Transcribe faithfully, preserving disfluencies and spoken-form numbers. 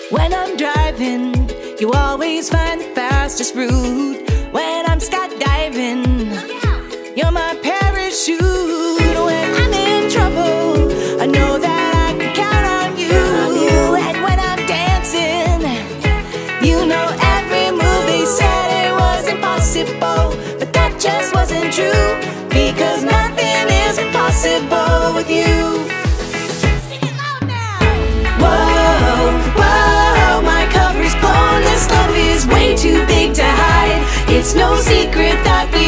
When I'm driving, you always find the fastest route. When I'm skydiving, you're my parachute. When I'm in trouble, I know that I can count on you. And when I'm dancing, you know every move. They said it was impossible, but that just wasn't true, because nothing is impossible with you. Sing it loud now. Whoa, whoa, my cover is blown. This love is way too big to hide. It's no secret that we